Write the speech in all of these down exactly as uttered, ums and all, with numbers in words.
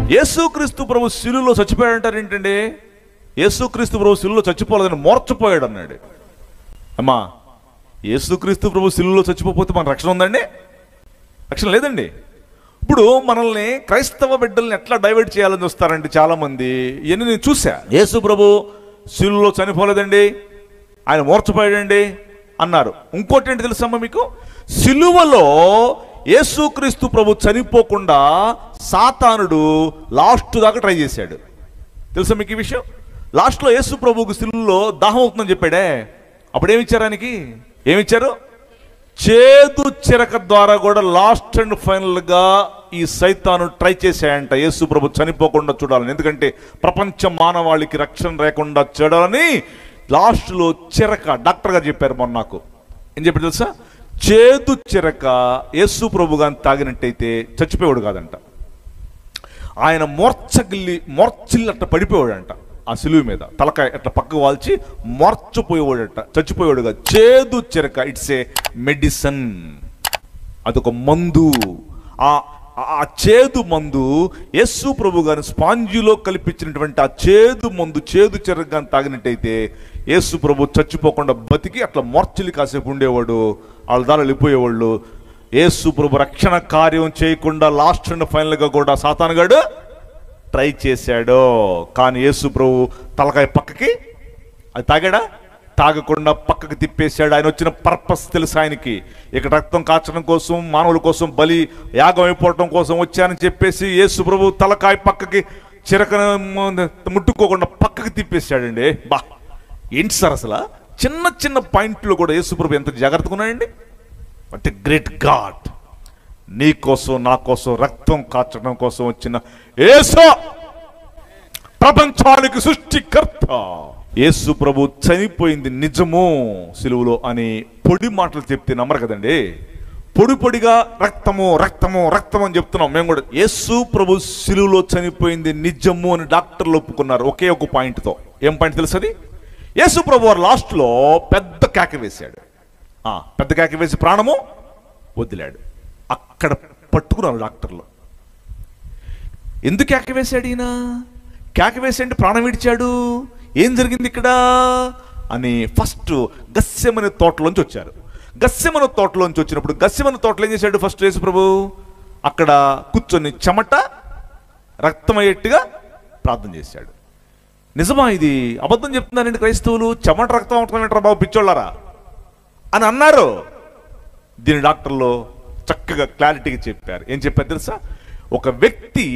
యేసుక్రీస్తు ప్రభు శిలువలో చచ్చిపోయాడు అంటారు ఏంటండి? యేసుక్రీస్తు ప్రభు శిలువలో చచ్చిపోలేదని మోర్చపోయాడు అన్నాడు. అమ్మా, యేసుక్రీస్తు ప్రభు శిలువలో చచ్చిపోతే మన రక్షణ ఉందండి? రక్షణ లేదండి. ఇప్పుడు మనల్ని క్రైస్తవ బిడ్డల్ని ఎట్లా డైవర్ట్ చేయాలని చూస్తారండి చాలామంది. ఇవన్నీ నేను చూసా. యేసు ప్రభు శిలువలో చనిపోలేదండి, ఆయన మోర్చపోయాడండి అన్నారు. ఇంకోటి ఏంటి తెలుసమ్మా మీకు? శిలువలో యేసుక్రీస్తు ప్రభు చనిపోకుండా సాతానుడు లాస్ట్ దాకా ట్రై చేశాడు. తెలుసా మీకు ఈ విషయం? లాస్ట్లో యేసు ప్రభువుకు శిలువలో దాహం అవుతుందని చెప్పాడే, అప్పుడు ఏమిచ్చారు ఆయనకి? ఏమిచ్చారు? చేదు చిరక ద్వారా కూడా లాస్ట్ అండ్ ఫైనల్ గా ఈ సైతాను ట్రై చేశాయంట యేసు ప్రభు చనిపోకుండా చూడాలని. ఎందుకంటే ప్రపంచ మానవాళికి రక్షణ లేకుండా చూడాలని లాస్ట్ లో చిరక, డాక్టర్ గారు చెప్పారు మొన్న నాకు. ఏం చెప్పారు తెలుసా? చేదు చిరక యేసు ప్రభు గాని తాగినట్టయితే చచ్చిపోయాడు కాదంట, ఆయన మోర్చగిల్లి మోర్చిల్లి అట్ట పడిపోయాడంట. ఆ సిలువ మీద తలకాయ అట్లా పక్కకు వాల్చి మోర్చపోయేవాడట, చచ్చిపోయాడు కాదు. చేదు చిరక ఇట్స్ ఏ మెడిసిన్, అదొక మందు. ఆ ఆ చేదు మందు యేసు ప్రభు గారిని స్పాంజిలో కల్పించినటువంటి ఆ చేదు మందు, చేదు చిరక గాని తాగినట్టయితే యేసు ప్రభు చచ్చిపోకుండా బతికి అట్లా మోర్చిల్లి కాసేపు ఉండేవాడు, వాళ్ళ దారి వెళ్ళిపోయేవాళ్ళు. యేసు ప్రభు రక్షణ కార్యం చేయకుండా లాస్ట్ అండ్ ఫైనల్ గా కూడా సాతానుగాడు ట్రై చేశాడు. కానీ యేసు ప్రభు తలకాయ పక్కకి అది తాగాడా? తాగకుండా పక్కకి తిప్పేశాడు. ఆయన వచ్చిన పర్పస్ తెలుసు ఆయనకి. ఇక రక్తం కాచడం కోసం, మానవుల కోసం బలి యాగం అయిపోవటం కోసం వచ్చానని చెప్పేసి యేసు ప్రభు తలకాయ పక్కకి చిరకను ముట్టుకోకుండా పక్కకి తిప్పేశాడండి. బా, ఏంటి సార్ అసలు? చిన్న చిన్న పాయింట్లు కూడా యేసు ప్రభు ఎంత జాగ్రత్తగా ఉన్నాడండి. అంటే గ్రేట్ గాడ్, నీ కోసం నా కోసం రక్తం కాచడం కోసం వచ్చిన యేసు, ప్రపంచానికి సృష్టికర్త యేసు ప్రభు చనిపోయింది నిజము సిలువలో అని పొడి మాటలు చెప్తే నమ్మరు కదండి. పొడి పొడిగా రక్తము రక్తము రక్తం అని చెప్తున్నాం మేము కూడా. యేసు ప్రభు సిలువలో చనిపోయింది నిజము అని డాక్టర్లు ఒప్పుకున్నారు ఒకే ఒక పాయింట్తో. ఏం పాయింట్ తెలుసు అది? యేసు ప్రభు వారు లాస్ట్ లో పెద్ద కేక వేశాడు. ఆ పెద్ద కేక వేసి ప్రాణము వదిలాడు. అక్కడ పట్టుకున్నారు డాక్టర్లు. ఎందుకు కేక వేశాడు ఈయన? కేక వేసాడు, ప్రాణం విడిచాడు, ఏం జరిగింది ఇక్కడ అని ఫస్ట్ గస్సెమనే తోటలోంచి వచ్చారు. గస్సెమనే తోటలోంచి వచ్చినప్పుడు గస్సెమనే తోటలో ఏం చేశాడు? ఫస్ట్ యేసు ప్రభు అక్కడ కూర్చొని చెమట రక్తం అయ్యేట్టుగా ప్రార్థన చేశాడు. నిజమా ఇది? అబద్ధం చెప్తున్నారండి క్రైస్తవులు. చెమట రక్తం అవుతుందంటారా బాబు పిచ్చోళ్ళారా అని అన్నారు. దీని డాక్టర్లు చక్కగా క్లారిటీగా చెప్పారు. ఏం చెప్పారు తెలుసా? ఒక వ్యక్తి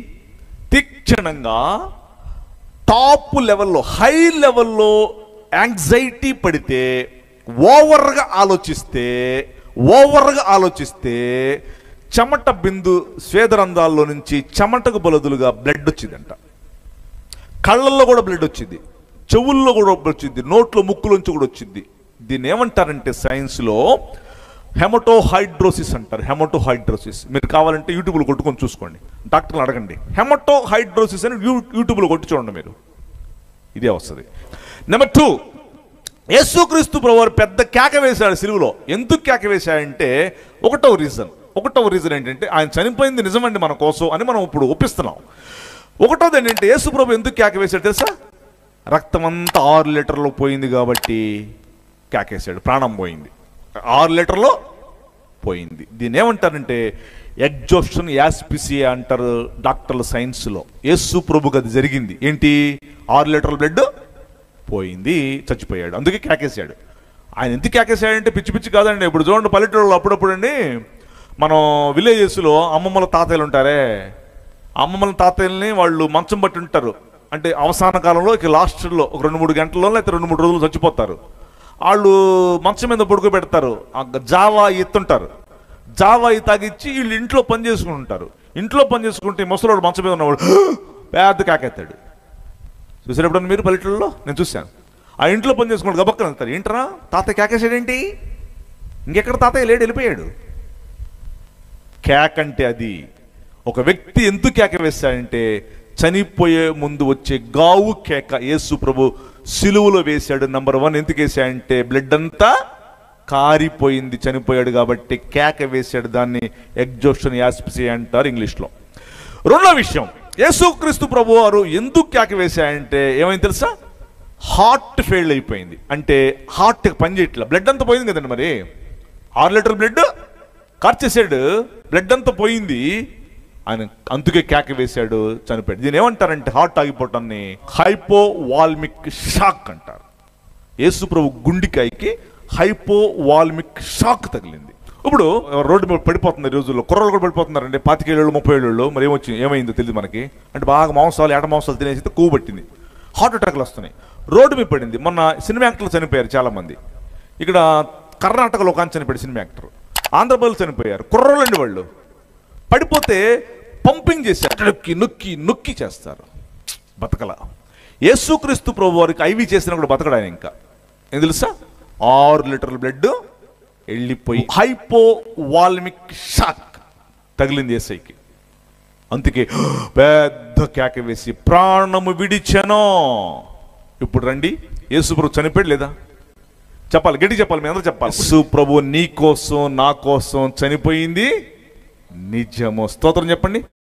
తీక్షణంగా టాప్ లెవెల్లో, హై లెవెల్లో యాంగ్జైటీ పడితే, ఓవర్గా ఆలోచిస్తే ఓవర్గా ఆలోచిస్తే చెమట బిందు స్వేదరంధ్రాల్లో నుంచి చెమటకు బదులుగా బ్లడ్ వచ్చిందంట. కళ్ళల్లో కూడా బ్లడ్ వచ్చింది, చెవుల్లో కూడా వచ్చింది, నోట్లో ముక్కులోంచి కూడా వచ్చింది. దీన్ని ఏమంటారంటే సైన్స్లో హెమటోహైడ్రోసిస్ అంటారు. హెమటోహైడ్రోసిస్ మీరు కావాలంటే యూట్యూబ్లో కొట్టుకొని చూసుకోండి, డాక్టర్ని అడగండి. హెమటోహైడ్రోసిస్ అని యూ యూట్యూబ్లో కొట్టి చూడండి మీరు, ఇదే వస్తుంది. నెంబర్ టూ, యేసుక్రీస్తు ప్రభువారు పెద్ద కేక వేశాడు సిలువలో. ఎందుకు కేక వేశాడంటే ఒకటో రీజన్ ఒకటో రీజన్ ఏంటంటే ఆయన చనిపోయింది నిజమండి మన కోసం అని మనం ఇప్పుడు ఒప్పిస్తున్నాం. ఒకటోది ఏంటంటే యేసు ప్రభు ఎందుకు కేక వేశాడు తెలుసా? రక్తం అంతా ఆరు లీటర్లో పోయింది కాబట్టి కేకేశాడు. ప్రాణం పోయింది, ఆరు లీటర్లో పోయింది. దీన్ని ఏమంటారంటే ఎగ్జాషన్ యాస్పిసియా అంటారు డాక్టర్ల సైన్స్లో. యేసు ప్రభుకి అది జరిగింది. ఏంటి? ఆరు లీటర్ల బ్లడ్ పోయింది, చచ్చిపోయాడు, అందుకే కేకేశాడు. ఆయన ఎందుకు కేకేశాడంటే పిచ్చి పిచ్చి కాదండి. ఇప్పుడు చూడండి పల్లెటూరులో అప్పుడప్పుడు అండి మనం విలేజెస్లో అమ్మమ్మల తాతయ్యలు ఉంటారే, అమ్మమ్మల తాతయ్యల్ని వాళ్ళు మంచం బట్టి ఉంటారు. అంటే అవసాన కాలంలో ఇక లాస్ట్లో ఒక రెండు మూడు గంటల్లో లేకపోతే రెండు మూడు రోజులు చచ్చిపోతారు. వాళ్ళు మంచం మీద పడుకోబెడతారు, జావా ఎత్తుంటారు, జావా తాగిచ్చి వీళ్ళు ఇంట్లో పని చేసుకుని ఉంటారు. ఇంట్లో పని చేసుకుంటే ముసలోడు మంచం మీద ఉన్నవాడు పెద్ద కాకెత్తాడు. చూసేటప్పుడు మీరు పల్లెటూళ్ళలో నేను చూశాను. ఆ ఇంట్లో పని చేసుకుంటూ గబక్కన వెళ్తారు. ఏంటరా తాతయ్య కేకేసాడేంటి? ఇంకెక్కడ తాతయ్య లేడు, వెళ్ళిపోయాడు. కేక్ అంటే అది. ఒక వ్యక్తి ఎందుకు కేక వేశాడంటే చనిపోయే ముందు వచ్చే గావు కేక యేసు ప్రభు సిలువలో వేశాడు. నంబర్ వన్ ఎందుకు వేశాడంటే బ్లడ్ అంతా కారిపోయింది, చనిపోయాడు కాబట్టి కేక వేశాడు. దాన్ని ఎగ్జాషన్ యాస్పిసియా అంటారు ఇంగ్లీష్లో. రెండో విషయం, యేసుక్రీస్తు ప్రభు వారు ఎందుకు కేక వేశాయంటే ఏమైంది తెలుసా? హార్ట్ ఫెయిల్ అయిపోయింది. అంటే హార్ట్ పనిచేయట్లా, బ్లడ్ అంతా పోయింది కదండి. మరి ఆరు లీటర్ బ్లడ్ కార్చేసాడు, బ్లడ్ అంతా పోయింది. ఆయన అందుకే కేక వేశాడు, చనిపోయాడు. దీని ఏమంటారంటే హార్ట్ ఆగిపోవటాన్ని హైపోవాల్మిక్ షాక్ అంటారు. యేసు ప్రభు గుండెకాయకి హైపోవాల్మిక్ షాక్ తగిలింది. ఇప్పుడు రోడ్డు మీద పడిపోతుంది, ఈ రోజుల్లో కుర్రలు కూడా పడిపోతున్నారండి, పాతికేళ్ళు ముప్పై ఏళ్ళు. మరి ఏమొచ్చి ఏమైందో తెలియదు మనకి. అంటే బాగా మాంసాలు ఏట మాంసాలు తినేసి కొవ్వు పట్టింది, హార్ట్ అటాక్లు వస్తున్నాయి, రోడ్డు మీద పడింది. మొన్న సినిమా యాక్టర్లు చనిపోయారు చాలా మంది. ఇక్కడ కర్ణాటకలో ఒక చనిపోయాడు సినిమా యాక్టర్, ఆంధ్రప్రదేశ్ చనిపోయారు. కుర్రోళ్ళండి వాళ్ళు. పడిపోతే పంపింగ్ చేశారు, నొక్కి నొక్కి నొక్కి చేస్తారు, బతకల. యేసుక్రీస్తు ప్రభు వారికి ఐవి చేసినా కూడా బతకడు ఆయన. ఇంకా ఏం తెలుసా? ఆరు లీటర్ల బ్లడ్ వెళ్ళిపోయి హైపోవాల్మిక్ షాక్ తగిలింది యేసయ్యకి. అందుకే పెద్ద కేక వేసి ప్రాణము విడిచెను. ఇప్పుడు రండి, యేసు ప్రభు చనిపోయాడు లేదా? చెప్పాలి, గట్టి చెప్పాలి, మీ అందరూ చెప్పాలి. యేసు ప్రభు నీ కోసం నా కోసం చనిపోయింది నిజము. స్తోత్రం చెప్పండి.